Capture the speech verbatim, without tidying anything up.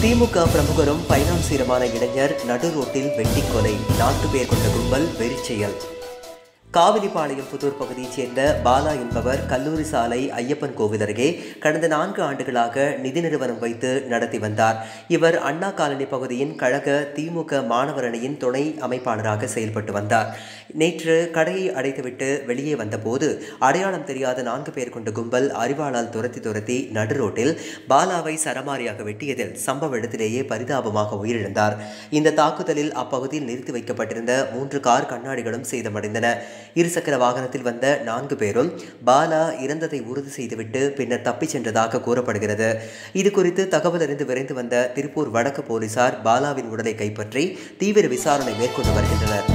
திமுக பிரமுகரும் பைனான்சியருமான இளைஞர் நடு ரோட்டில் வெட்டிக் கொலை. நான்கு பேர் கொண்ட கும்பல் வெறிச்செயல். காவிரிபாளையம் புதூர் பகுதியைச் சேர்ந்த பாலா என்பவர் கல்லூரி சாலை ஐயப்பன் கோவில் அருகே கடந்த நான்கு ஆண்டுகளாக நிதி நிறுவனம் வைத்து நடத்தி வந்தார். இவர் அண்ணா காலனி பகுதியின் கழக திமுக மாணவர் அணியின் துணை அமைப்பாளராக செயல்பட்டு வந்தார். நேற்று கடையை அடைத்துவிட்டு வெளியே வந்தபோது அடையாளம் தெரியாத நான்கு பேர் கொண்ட கும்பல் அரிவாளால் துரத்தி துரத்தி நடு ரோட்டில் பாலாவை சரமாரியாக வெட்டியதில் சம்பவ இடத்திலேயே பரிதாபமாக உயிரிழந்தார். இந்த தாக்குதலில் அப்பகுதியில் நிறுத்தி வைக்கப்பட்டிருந்த மூன்று கார் கண்ணாடிகளும் சேதமடைந்தன. இருசக்கர வாகனத்தில் வந்த நான்கு பேரும் பாலா இறந்ததை உறுதி செய்துவிட்டு பின்னர் தப்பிச் சென்றதாக கூறப்படுகிறது. இதுகுறித்து தகவல் அறிந்து விரைந்து வந்த திருப்பூர் வடக்கு போலீசார் பாலாவின் உடலை கைப்பற்றி தீவிர விசாரணை மேற்கொண்டு வருகின்றனர்.